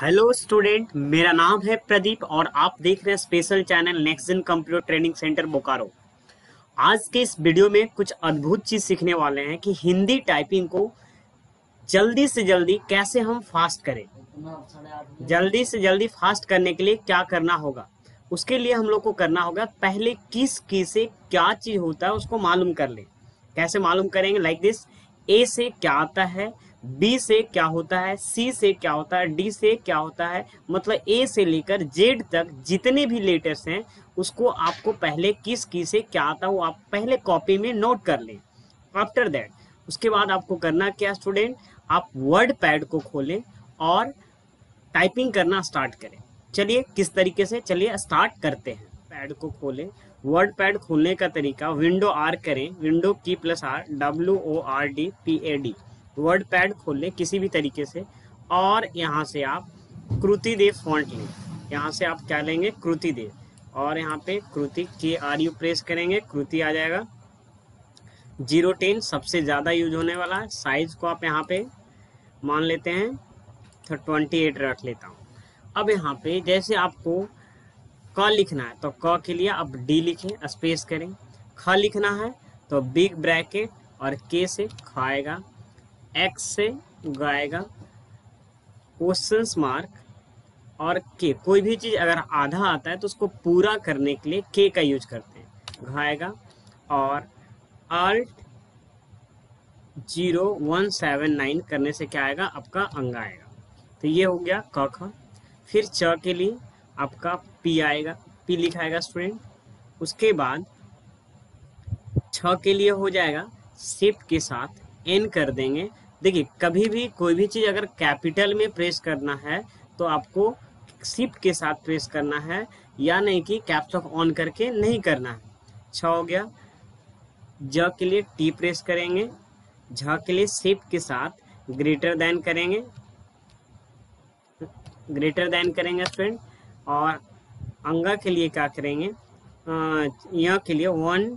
Hello student, मेरा नाम है प्रदीप और आप देख रहे हैं special channel next gen computer training centre Bokaro. आज के इस वीडियो में कुछ अद्भुत चीज सीखने वाले हैं कि हिंदी टाइपिंग को जल्दी से जल्दी कैसे हम फास्ट करें। जल्दी से जल्दी फास्ट करने के लिए क्या करना होगा, उसके लिए हम लोग को करना होगा पहले किस की से क्या चीज होता है उसको मालूम कर ले। कैसे मालूम करेंगे? लाइक दिस, ए से क्या आता है, बी से क्या होता है, सी से क्या होता है, डी से क्या होता है। मतलब ए से लेकर जेड तक जितने भी लेटर्स हैं उसको आपको पहले किस की से क्या आता है वो आप पहले कॉपी में नोट कर लें। आफ्टर दैट उसके बाद आपको करना क्या स्टूडेंट, आप वर्ड पैड को खोलें और टाइपिंग करना स्टार्ट करें। चलिए किस तरीके से, चलिए स्टार्ट करते हैं। पैड को खोलें। वर्ड पैड खोलने का तरीका, विंडो आर करें, विंडो की plus R, WORD PAD। Word pad खोल लें किसी भी तरीके से और यहाँ से आप कृति देव फॉन्ट लें। यहाँ से आप क्या लेंगे, कृति देव, और यहाँ पे कृति KRU प्रेस करेंगे, कृति आ जाएगा। 010 सबसे ज़्यादा यूज होने वाला है। साइज को आप यहाँ पे मान लेते हैं तो 28 रख लेता हूँ। अब यहाँ पे जैसे आपको क लिखना है तो क के लिए आप D लिखें, स्पेस करें। ख लिखना है तो बिग ब्रैकेट और K से खाएगा, X से गाएगा, क्वेश्चंस मार्क और K। कोई भी चीज़ अगर आधा आता है तो उसको पूरा करने के लिए K का यूज करते हैं, घाएगा। और Alt 0179 करने से क्या आएगा, आपका अंग आएगा। तो ये हो गया क ख। फिर च के लिए आपका P आएगा, P लिखाएगा स्टूडेंट। उसके बाद छ के लिए हो जाएगा, शिफ्ट के साथ N कर देंगे। देखिए कभी भी कोई भी चीज़ अगर कैपिटल में प्रेस करना है तो आपको शिफ्ट के साथ प्रेस करना है, या नहीं कि कैप्स लॉक ऑन करके नहीं करना है। छ हो गया। ज के लिए T प्रेस करेंगे, झ के लिए शिफ्ट के साथ ग्रेटर देन करेंगे, स्टूडेंट। और अंगा के लिए क्या करेंगे, यहाँ के लिए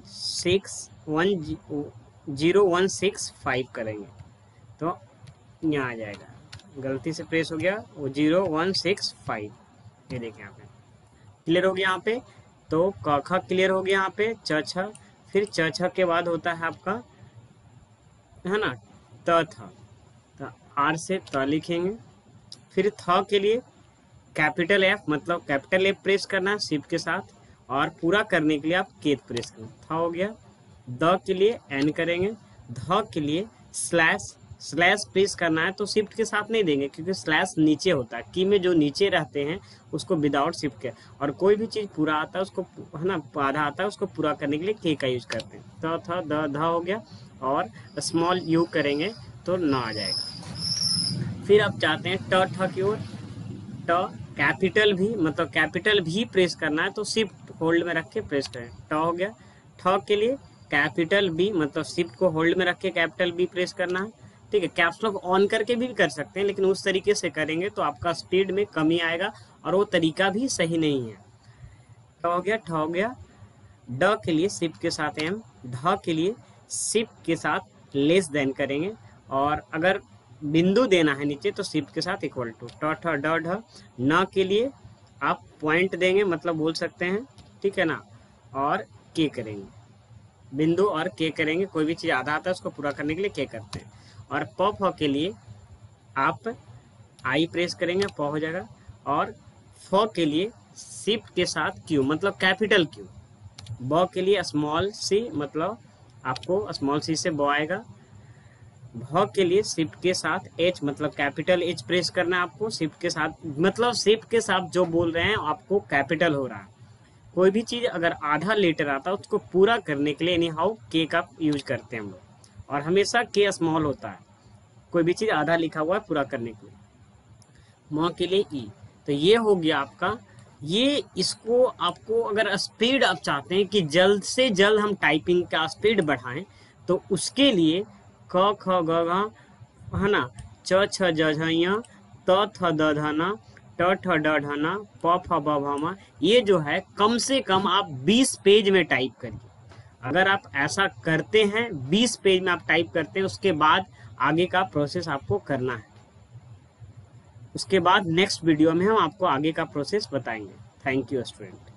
0165 करेंगे तो यहाँ आ जाएगा। गलती से प्रेस हो गया वो 0165। ये देखें यहाँ पे क्लियर हो गया। यहाँ पे तो क ख क्लियर हो गया। यहाँ पे च छ, फिर च छ के बाद होता है आपका, है ना, त थ। तो R से त लिखेंगे। फिर थ के लिए कैपिटल F, मतलब कैपिटल F प्रेस करना है शिफ्ट के साथ, और पूरा करने के लिए आप K प्रेस करना। था हो गया। द के लिए N करेंगे। ध के लिए स्लैश प्रेस करना है तो शिफ्ट के साथ नहीं देंगे क्योंकि स्लैश नीचे होता है, की में जो नीचे रहते हैं उसको विदाउट शिफ्ट के। और कोई भी चीज़ पूरा आता है उसको, है ना, आधा आता है उसको पूरा करने के लिए K का यूज करते हैं। त थ द ध हो गया और स्मॉल U करेंगे तो न आ जाएगा। फिर आप चाहते हैं ट ठ की ओर, ट कैपिटल भी, मतलब कैपिटल भी प्रेस करना है तो शिफ्ट होल्ड में रख के प्रेस करें। ट हो गया। ठ के लिए कैपिटल बी, मतलब शिफ्ट को होल्ड में रख के कैपिटल बी प्रेस करना है। ठीक है, कैप्स लॉक ऑन करके भी कर सकते हैं लेकिन उस तरीके से करेंगे तो आपका स्पीड में कमी आएगा और वो तरीका भी सही नहीं है। ट हो गया। ठ हो गया। ड के लिए शिफ्ट के साथ M, ध के लिए शिफ्ट के साथ लेस देन करेंगे, और अगर बिंदु देना है नीचे तो शिफ्ट के साथ इक्वल टू। ट ठ ड ढ। न के लिए आप पॉइंट देंगे, मतलब बोल सकते हैं, ठीक है ना, और K करेंगे, बिंदु और K करेंगे। कोई भी चीज़ आधा आता है उसको पूरा करने के लिए K करते हैं। और प फ के लिए आप I प्रेस करेंगे, प हो जाएगा। और फ के लिए शिफ्ट के साथ Q, मतलब कैपिटल Q। ब के लिए स्मॉल C, मतलब आपको स्मॉल C से ब आएगा। भ के लिए शिफ्ट के साथ H, मतलब कैपिटल H प्रेस करना है आपको शिफ्ट के साथ, मतलब शिफ्ट के साथ जो बोल रहे हैं आपको कैपिटल हो रहा है। कोई भी चीज़ अगर आधा लेटर आता है उसको पूरा करने के लिए एनी हाउ K का यूज करते हैं हम लोग, और हमेशा K स्मॉल होता है कोई भी चीज़ आधा लिखा हुआ है पूरा करने के लिए। म के लिए E। तो ये हो गया आपका। ये इसको आपको अगर स्पीड आप चाहते हैं कि जल्द से जल्द हम टाइपिंग का स्पीड बढ़ाएं तो उसके लिए क ख ग घ, है ना, च छ ज झ ञ, त थ द ध न, ट ठ ड ढ न, प फ ब भ म, ये जो है कम से कम आप 20 पेज में टाइप करिए। अगर आप ऐसा करते हैं 20 पेज में आप टाइप करते हैं उसके बाद आगे का प्रोसेस आपको करना है। उसके बाद नेक्स्ट वीडियो में हम आपको आगे का प्रोसेस बताएंगे। Thank you student.